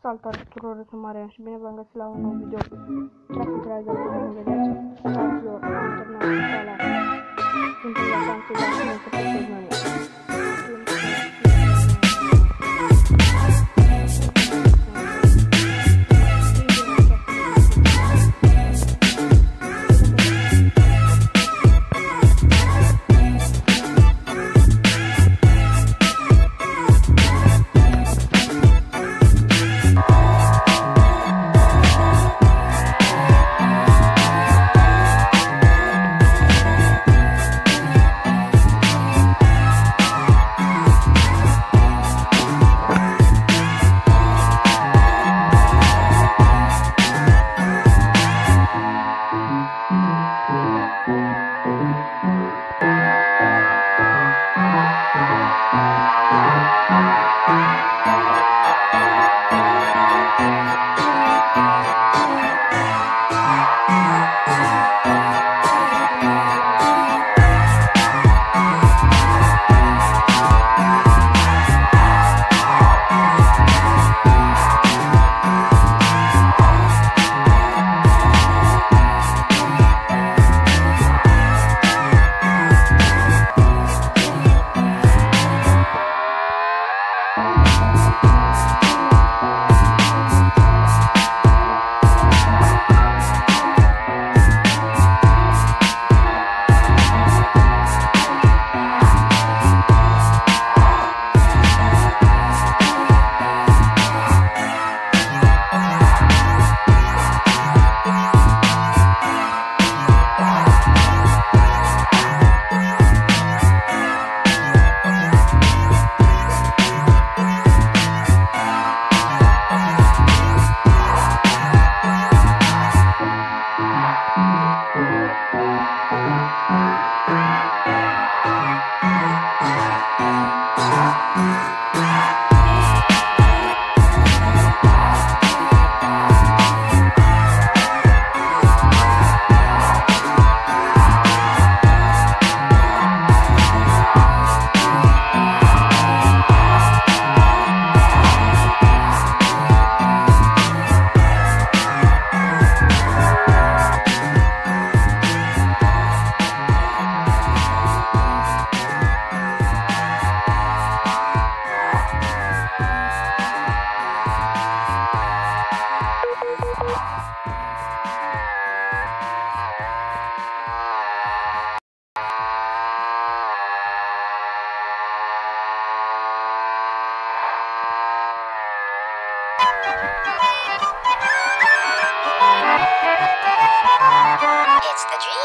Salutare tuturor, sunt Marian și bine v-am găsit la un nou video. Trafic Rider, după cum vedeți, eu am terminat școala, sunt în vacanțe, dar nu să plătesc mâine. It's the dream.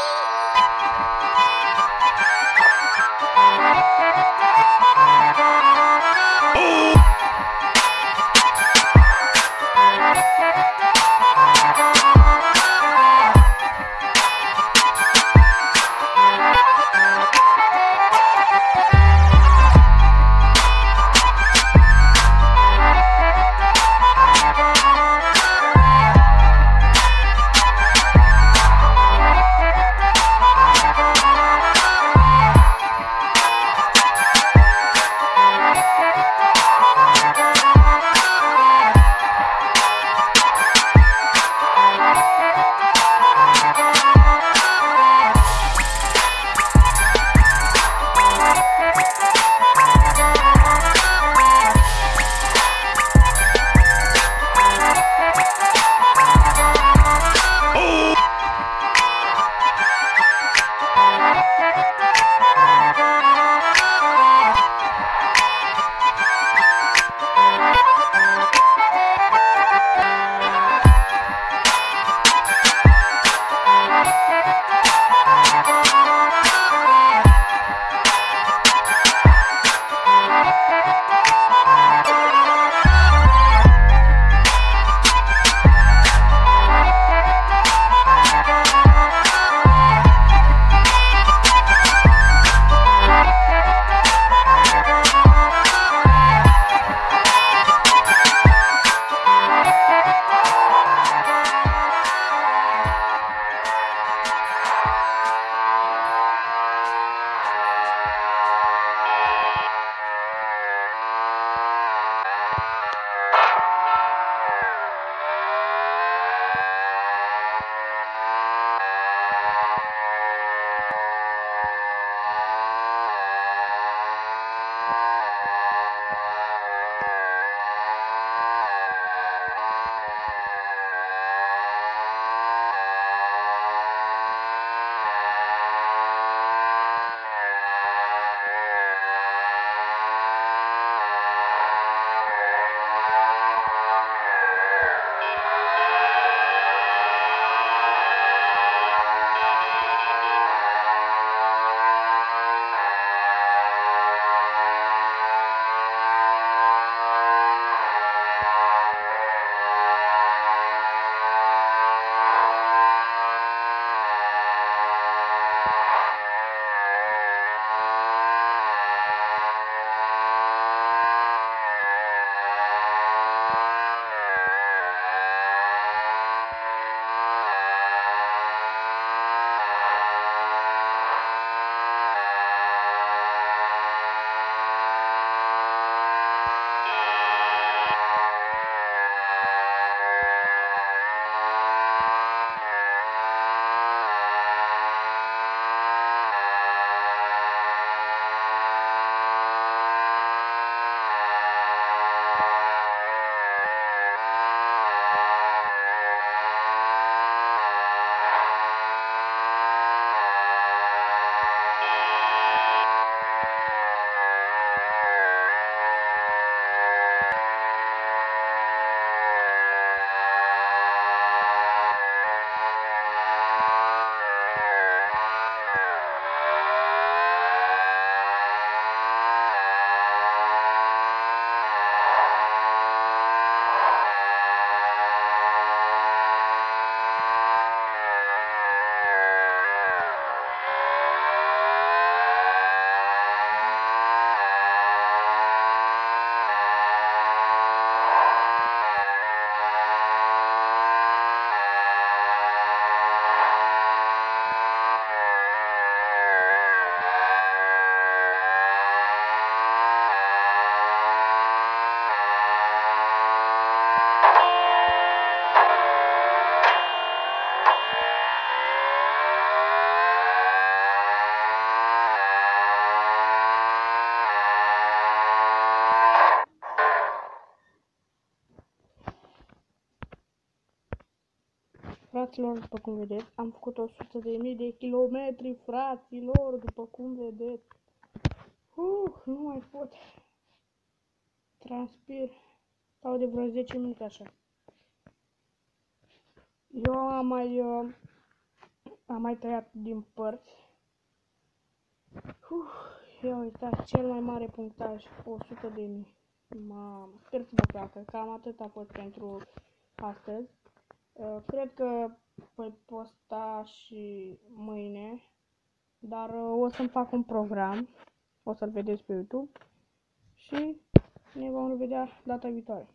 fraților, după cum vedeți, am făcut 100.000 de kilometri, fraților, după cum vedeți. Nu mai pot. Transpir. Stau de vreo 10 minute așa. Eu am mai tăiat din părți. Ia uitați, cel mai mare punctaj, 100.000. Mamă, sper să vă placă, cam atât a fost pentru astăzi. Cred că voi posta și mâine, dar o să-mi fac un program, o să-l vedeți pe YouTube și ne vom revedea data viitoare.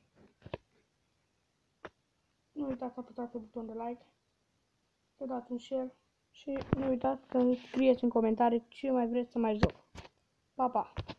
Nu uitați să apăsați pe butonul de like, să dați un share și nu uitați să scrieți în comentarii ce mai vreți să mai joc. Pa, pa!